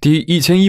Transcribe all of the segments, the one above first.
第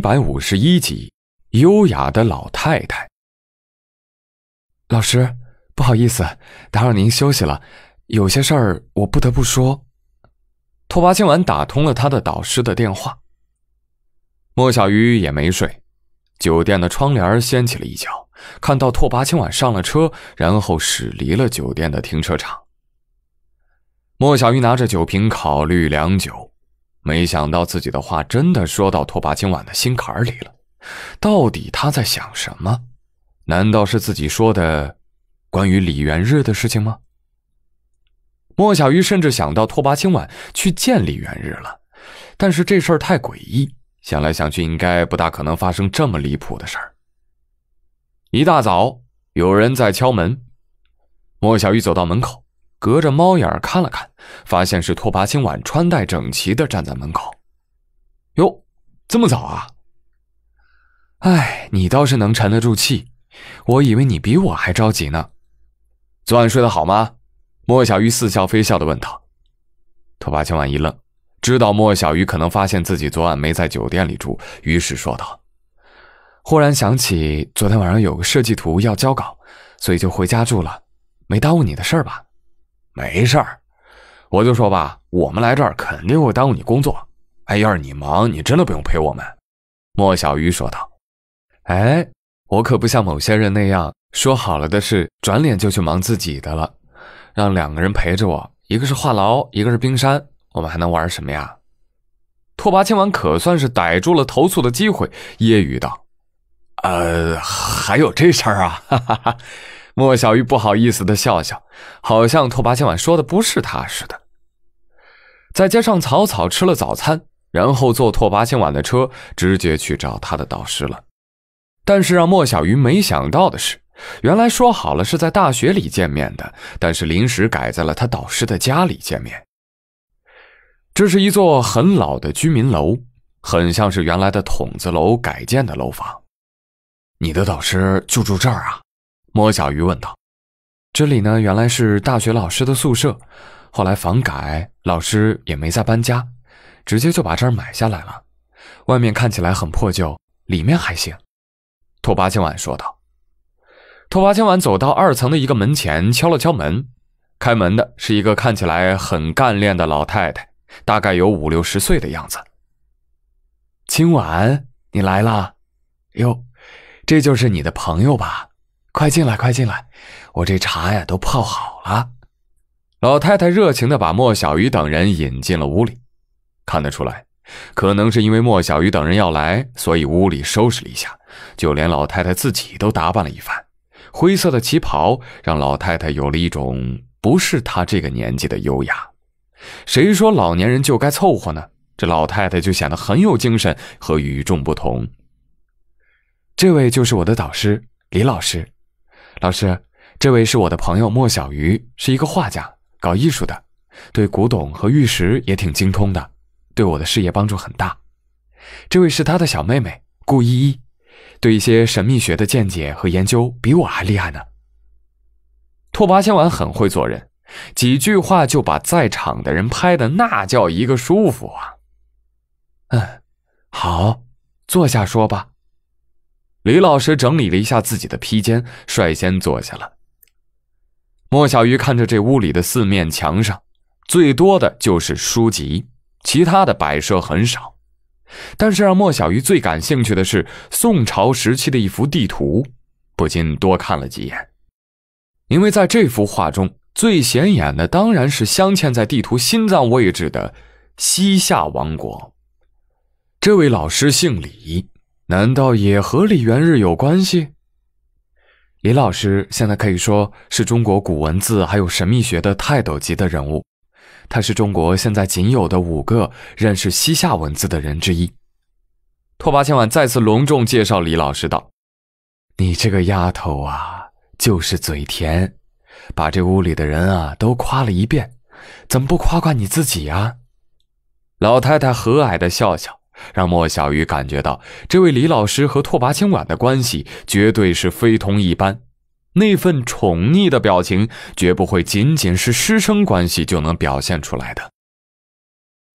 1151集，优雅的老太太。 老师，不好意思，打扰您休息了，有些事儿我不得不说。 拓跋千晚打通了他的导师的电话。莫小鱼也没睡，酒店的窗帘掀起了一角，看到拓跋千晚上了车，然后驶离了酒店的停车场。莫小鱼拿着酒瓶考虑良久，没想到自己的话真的说到拓跋千晚的心坎里了。到底他在想什么？难道是自己说的关于李元日的事情吗？莫小鱼甚至想到拓跋千晚去见李元日了，但是这事儿太诡异，想来想去应该不大可能发生这么离谱的事儿。一大早有人在敲门，莫小鱼走到门口，隔着猫眼看了看，发现是拓跋千晚穿戴整齐地站在门口。哟，这么早啊？ 哎，你倒是能沉得住气，我以为你比我还着急呢。 昨晚睡得好吗？莫小鱼似笑非笑地问道。拓跋千晚一愣，知道莫小鱼可能发现自己昨晚没在酒店里住，于是说道： 忽然想起昨天晚上有个设计图要交稿，所以就回家住了，没耽误你的事儿吧？ 没事儿，我就说吧，我们来这儿肯定会耽误你工作。哎，要是你忙，你真的不用陪我们。莫小鱼说道。 哎，我可不像某些人那样，说好了的事，转脸就去忙自己的了。让两个人陪着我，一个是话痨，一个是冰山，我们还能玩什么呀？ 拓跋千晚可算是逮住了投诉的机会，揶揄道：还有这事儿啊？哈哈哈。莫小鱼不好意思地笑笑，好像拓跋千晚说的不是他似的。在街上草草吃了早餐，然后坐拓跋千晚的车，直接去找他的导师了。但是让莫小鱼没想到的是，原来说好了是在大学里见面的，但是临时改在了他导师的家里见面。这是一座很老的居民楼，很像是原来的筒子楼改建的楼房。你的导师就住这儿啊？莫小鱼问道。 这里呢，原来是大学老师的宿舍，后来房改，老师也没再搬家，直接就把这儿买下来了。外面看起来很破旧，里面还行。 拓跋千晚说道。拓跋千晚走到2层的一个门前，敲了敲门。开门的是一个看起来很干练的老太太，大概有50、60岁的样子。 今晚你来了？哟，这就是你的朋友吧？快进来，快进来，我这茶呀都泡好了。 老太太热情地把莫小鱼等人引进了屋里。看得出来，可能是因为莫小鱼等人要来，所以屋里收拾了一下，就连老太太自己都打扮了一番。灰色的旗袍让老太太有了一种不是她这个年纪的优雅。谁说老年人就该凑合呢？这老太太就显得很有精神和与众不同。 这位就是我的导师李老师。老师，这位是我的朋友莫小鱼，是一个画家，搞艺术的，对古董和玉石也挺精通的，对我的事业帮助很大。这位是他的小妹妹顾依依，对一些神秘学的见解和研究比我还厉害呢。 拓跋千晚很会做人，几句话就把在场的人拍的那叫一个舒服啊。 好，坐下说吧。 李老师整理了一下自己的披肩，率先坐下了。莫小鱼看着这屋里的4面墙上，最多的就是书籍，其他的摆设很少。但是让莫小鱼最感兴趣的是宋朝时期的一幅地图，不禁多看了几眼。因为在这幅画中，最显眼的当然是镶嵌在地图心脏位置的西夏王国。这位老师姓李，难道也和李元日有关系？ 李老师现在可以说是中国古文字还有神秘学的泰斗级的人物，他是中国现在仅有的5个认识西夏文字的人之一。 拓跋千晚再次隆重介绍李老师道： 你这个丫头啊，就是嘴甜，把这屋里的人啊都夸了一遍，怎么不夸夸你自己啊？ 老太太和蔼地笑笑，让莫小鱼感觉到这位李老师和拓跋千晚的关系绝对是非同一般，那份宠溺的表情绝不会仅仅是师生关系就能表现出来的。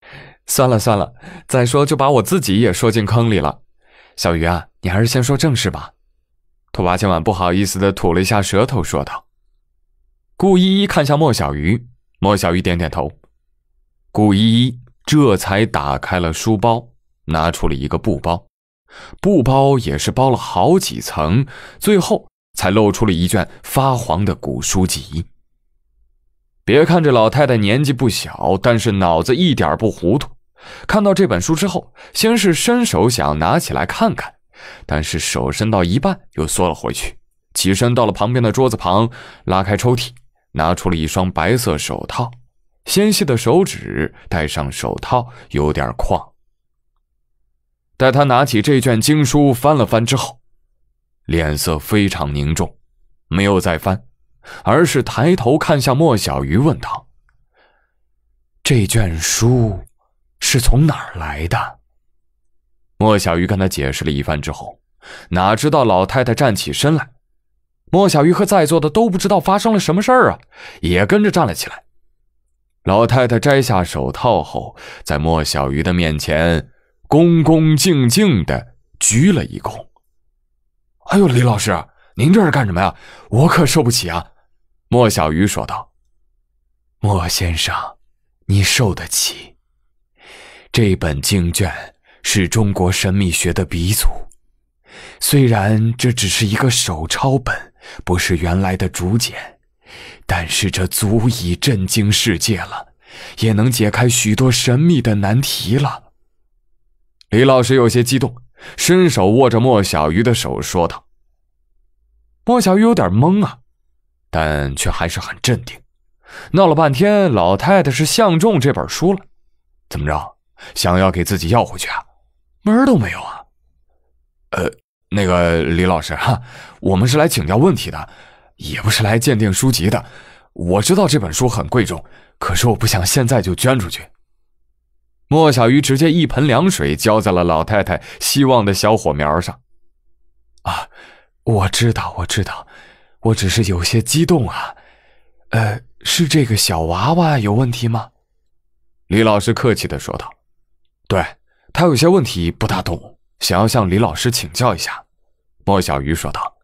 算了算了，再说就把我自己也说进坑里了。小鱼啊，你还是先说正事吧。兔八千万不好意思地吐了一下舌头，说道。顾依依看向莫小鱼，莫小鱼点点头。顾依依这才打开了书包，拿出了一个布包，布包也是包了好几层，最后才露出了一卷发黄的古书籍。别看这老太太年纪不小，但是脑子一点不糊涂。看到这本书之后，先是伸手想要拿起来看看，但是手伸到一半又缩了回去，起身到了旁边的桌子旁，拉开抽屉，拿出了一双白色手套，纤细的手指戴上手套有点旷。待他拿起这卷经书翻了翻之后，脸色非常凝重，没有再翻，而是抬头看向莫小鱼问道：这卷书是从哪儿来的？莫小鱼跟他解释了一番之后，哪知道老太太站起身来，莫小鱼和在座的都不知道发生了什么事儿啊，也跟着站了起来。老太太摘下手套后，在莫小鱼的面前恭恭敬敬地鞠了一躬。哎呦，李老师，您这是干什么呀？我可受不起啊！莫小鱼说道。莫先生，你受得起。这本经卷是中国神秘学的鼻祖，虽然这只是一个手抄本，不是原来的竹简，但是这足以震惊世界了，也能解开许多神秘的难题了。李老师有些激动，伸手握着莫小鱼的手说道。莫小鱼有点懵啊，但却还是很镇定。闹了半天，老太太是相中这本书了，怎么着，想要给自己要回去啊？门儿都没有啊！那个李老师哈，我们是来请教问题的，也不是来鉴定书籍的。我知道这本书很贵重，可是我不想现在就捐出去。莫小鱼直接一盆凉水浇在了老太太希望的小火苗上。啊，我知道，我只是有些激动啊。是这个小娃娃有问题吗？李老师客气地说道。对，他有些问题不大懂，想要向李老师请教一下。莫小鱼说道。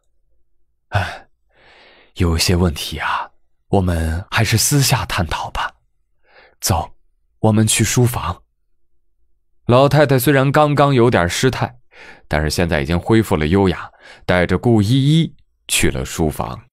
有些问题啊，我们还是私下探讨吧。走，我们去书房。老太太虽然刚刚有点失态，但是现在已经恢复了优雅，带着顾依依去了书房。